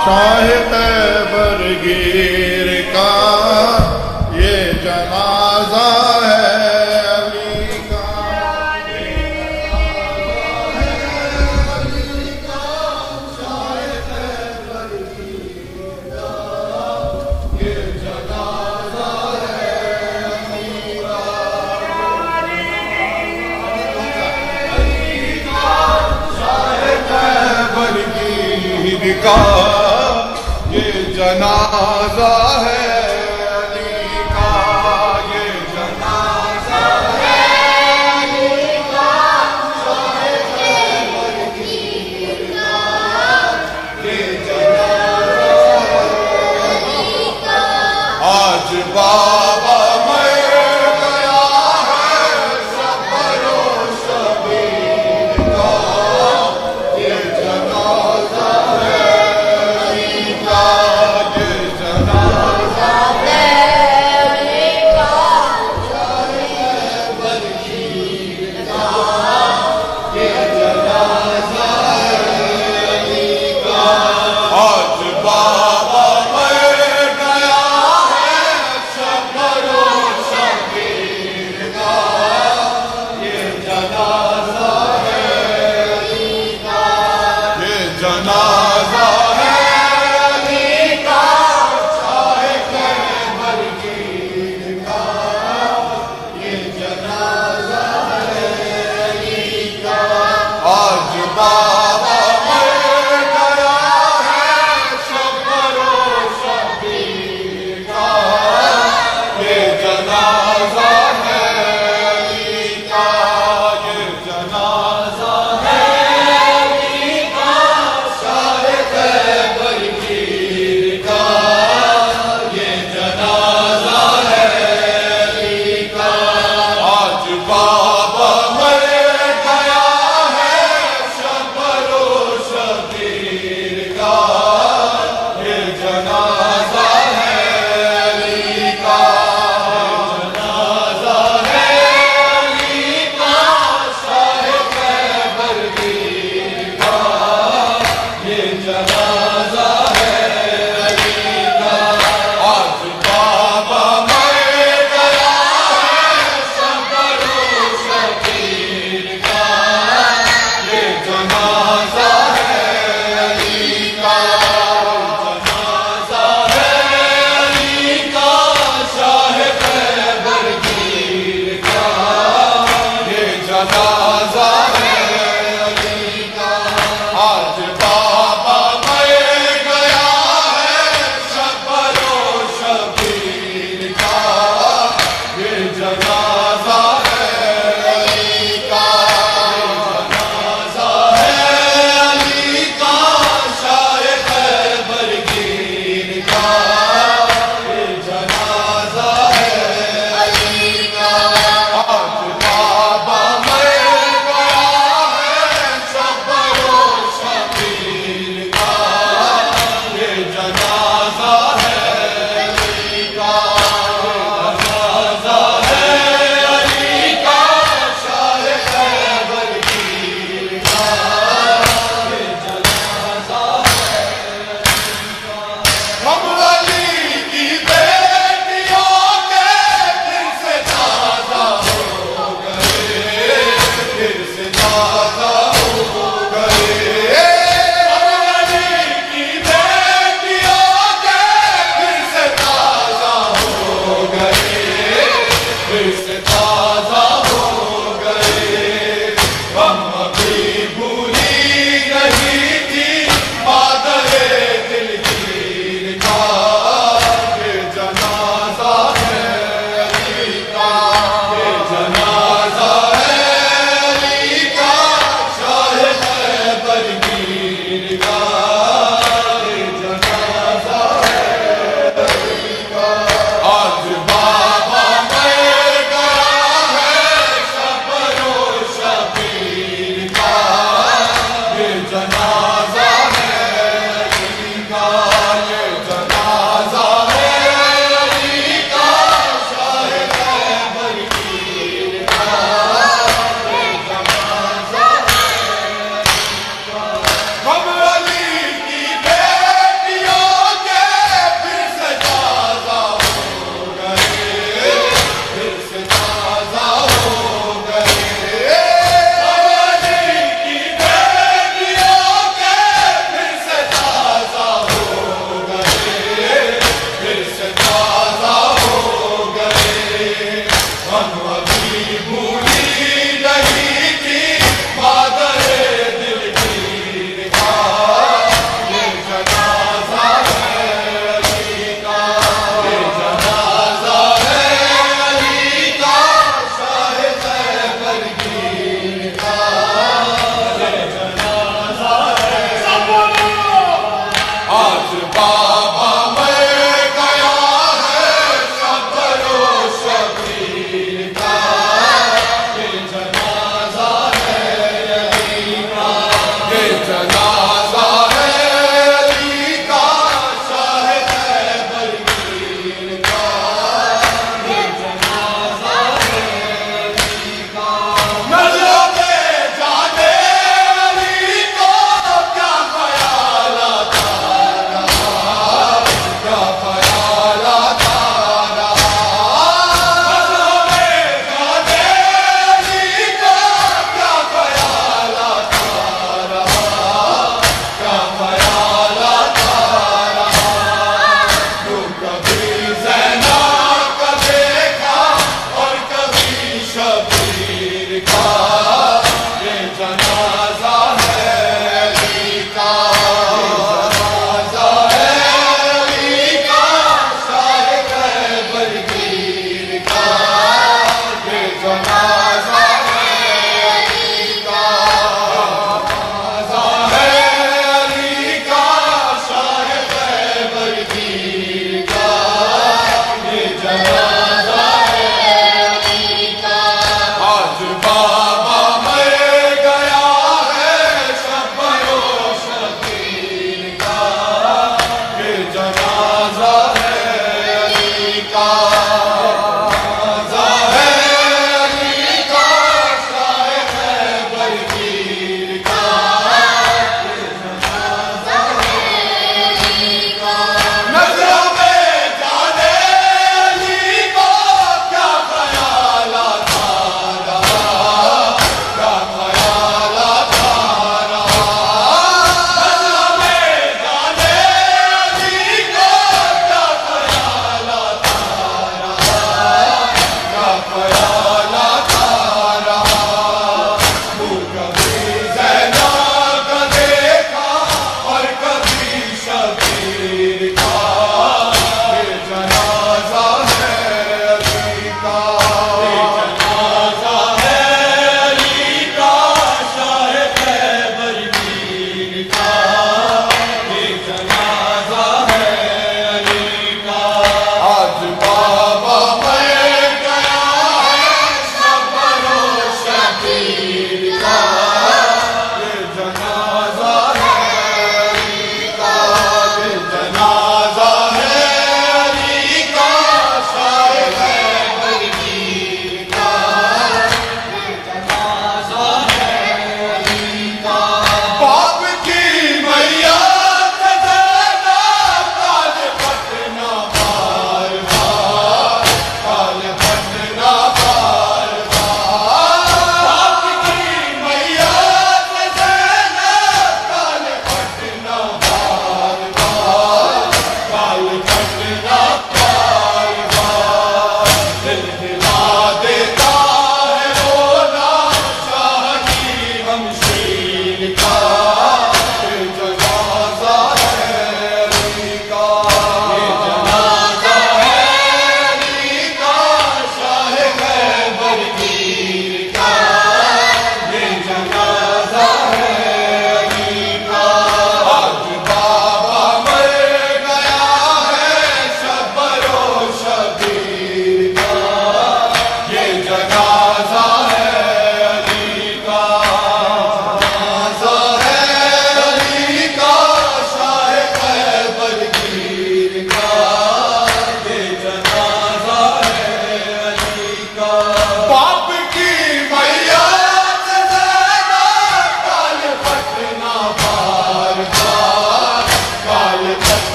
شاہ خیبر گیر کا یہ جنازہ ہے علی کا شاہ خیبر گیر کا یہ جنازہ ہے علی کا شاہ خیبر گیر کا یہ جنازہ ہے علی کا یہ جنازہ ہے علی کا شاہ خیبر گیر کا یہ جنازہ ہے علی کا آج بابا مر گیا ہے شبر و شبیر کا یہ جنازہ ہے علی کا یہ جنازہ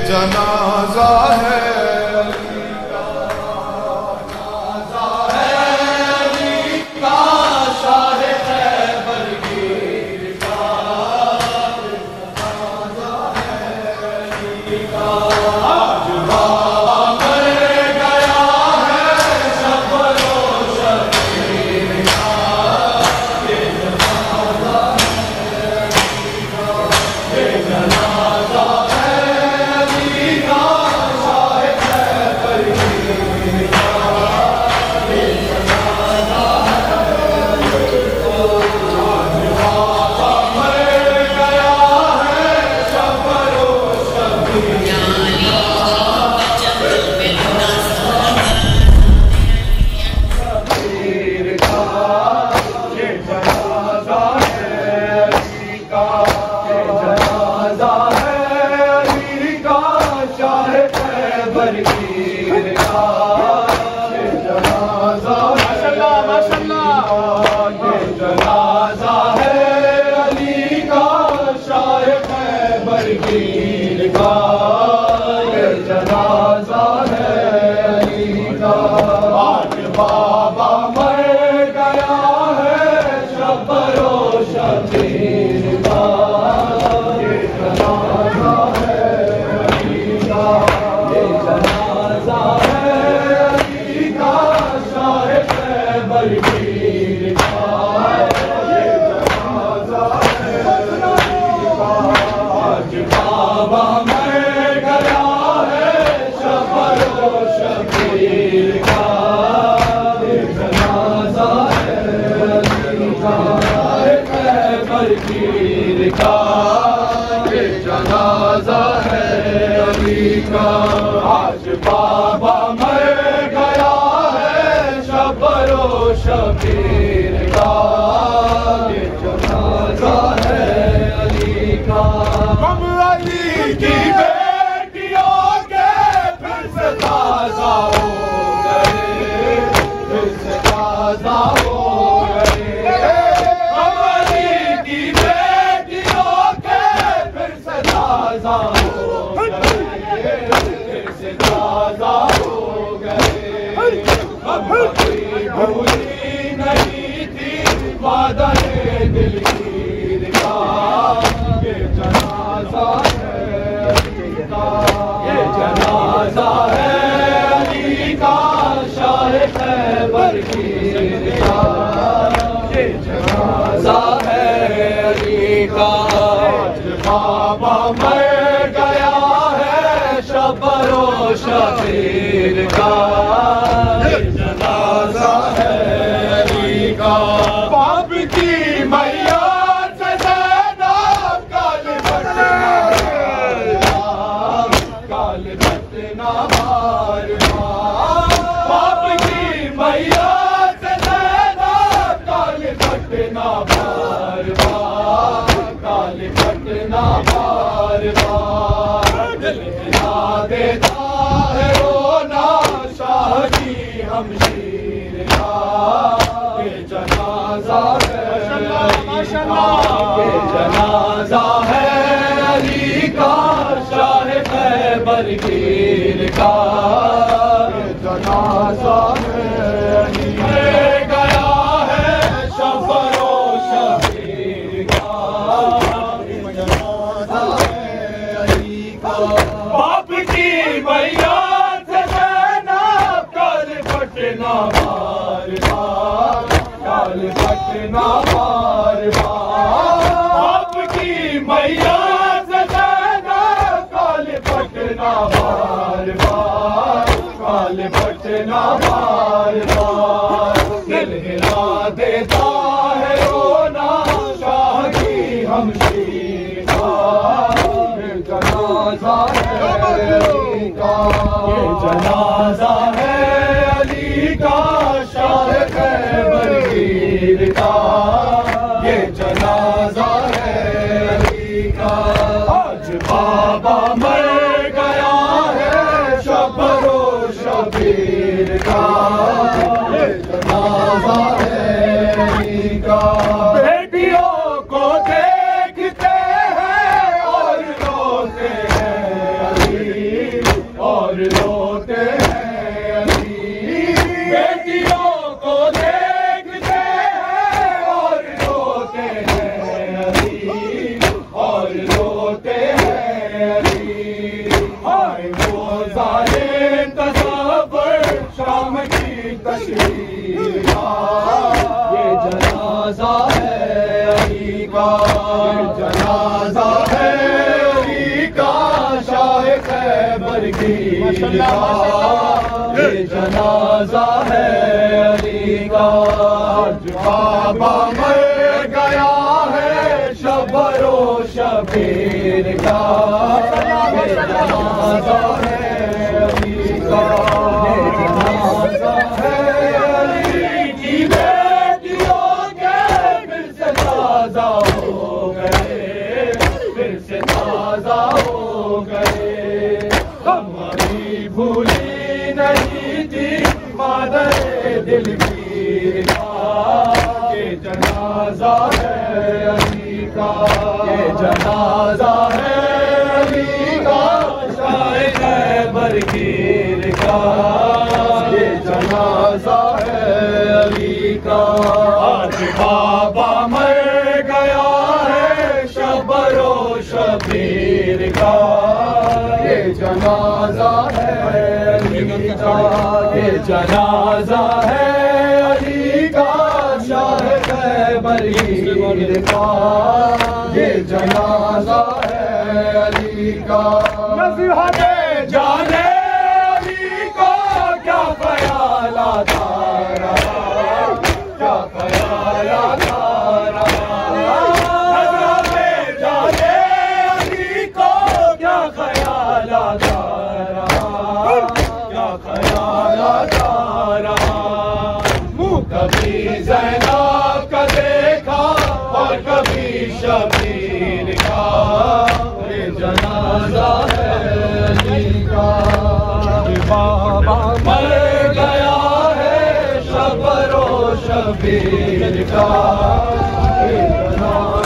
जनाजा है آج بابا مر گیا ہے شبر و شبیر کا یہ جنازہ ہے علی کا ہم علی کی بیٹیوں کے پھر سے تازہ ہو گئے پھر سے تازہ ہو گئے ہم علی کی بیٹیوں کے پھر سے تازہ ہو گئے بھولی نہیں تھی وعدہ دل کی کا یہ جنازہ ہے علی کا یہ جنازہ ہے علی کا شاہ خیبر کی کا یہ جنازہ ہے علی کا آج بابا مر گیا ہے شبر و شبیر کا باپ کی میت سے زینب کال بٹنا بار باپ کی میت سے زینب کال بٹنا بار کال بٹنا بار دل ہلا دیتا ہے رونا شاہ کی ہمشیر کا یہ جنازہ ہے علی کا شاہ خیبر گیر کا یہ جنازہ ہے علی گیا ہے شبر و شبیر کا یہ جنازہ ہے علی کا باپ کی میت سے زینب کل بٹنا بار کال بٹنا بار باپ کی میت سے زینب کال بٹنا بار کال بٹنا بار دل ہلا دیتا ہے رونا شاہ کی ہمشیر کا یہ جنازہ ہے علی کا یہ جنازہ ہے علی کا شاہ خیبر گیر کا یہ جنازہ ہے علی کا آج بابا مر گیا ہے شبر و شبیر کا یہ جنازہ ہے علی کا بیٹیوں کو دیکھتے ہیں اور روتے ہیں علی روتے ہیں علی، آئے وہ ظالم تصور شام کی تشریح کا، یہ جنازہ ہے علی کا، یہ جنازہ ہے علی کا، شاہ خیبر گیر کا، یہ جنازہ ہے علی کا، بابا مر گیا ہے شبر و شبیر کا، یہ جنازہ ہے علی کا، یہ جنازہ ہے علی کی بیٹیوں کے پھر سے تازہ ہو گئے، پھر سے تازہ ہو گئے، ہماری بھولی نہیں تھی مادر دلگیر کا، یہ جنازہ ہے علی کا، یہ جنازہ ہے علی کا، شاہ خیبر گیر کا، یہ جنازہ ہے علی کا، آج بابا مر گیا ہے شبر و شبیر کا، یہ جنازہ ہے علی کا، یہ جنازہ ہے علی کا، شاہ خیبر گیر کا، یہ جنازہ ہے علی کا، نصیحت جانے علی کو کیا خیالات آ رہا، کیا خیالات آ رہا، حضرت جانے علی کو کیا خیالات آ رہا، کیا خیالات آ رہا، منہ کبھی زینب کا دیکھا اور کبھی شبیر کا، یہ جنازہ ہے علی کا، بابا مر گیا ہے شبر و شبیر کا، یہ جنازہ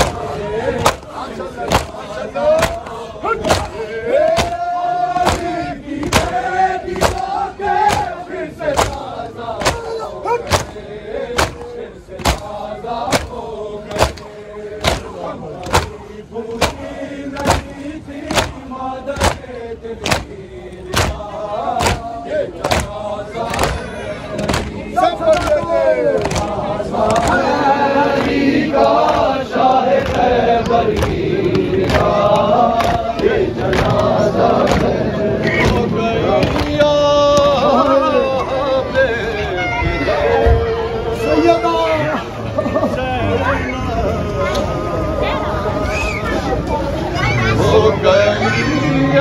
علی کا، شاہ خیبر گیر کا، یہ جنازہ ہو گئی سیدہ ہو گئی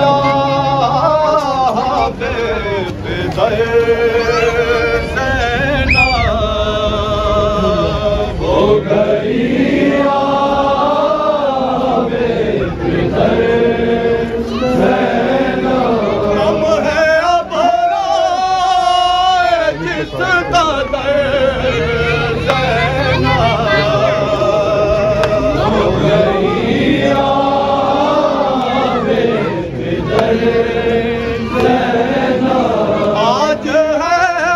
ہو گئی ہم ہے اب جس کا ہو گئی آج ہے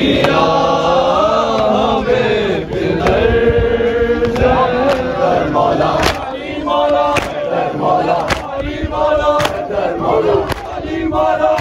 مولا